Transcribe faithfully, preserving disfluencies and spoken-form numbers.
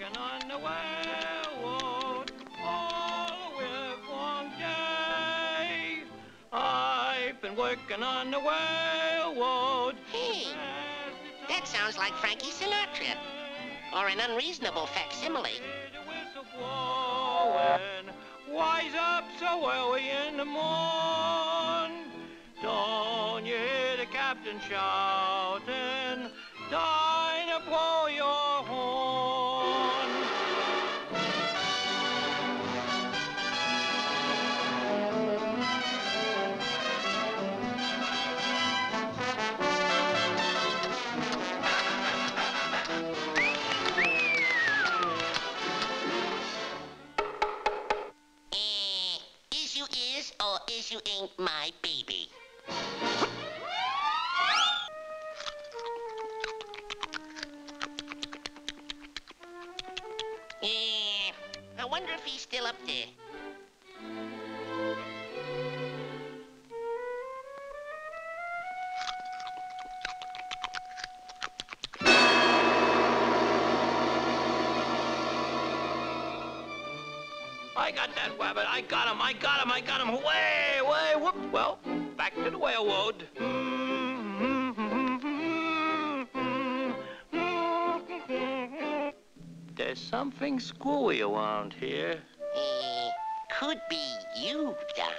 working on the railroad all with one day. I've been working on the railroad. Hey, that sounds like Frankie Sinatra, or an unreasonable facsimile. Wise up so early in the morn. Don't you hear the captain shouting, time to blow your horn. Eh, issue is or issue ain't my baby. Eh, I wonder if he's still up there. I got that rabbit. I got him. I got him. I got him. Way, way, whoop. Well, back to the railroad. There's something screwy around here. Eh, could be you, Don.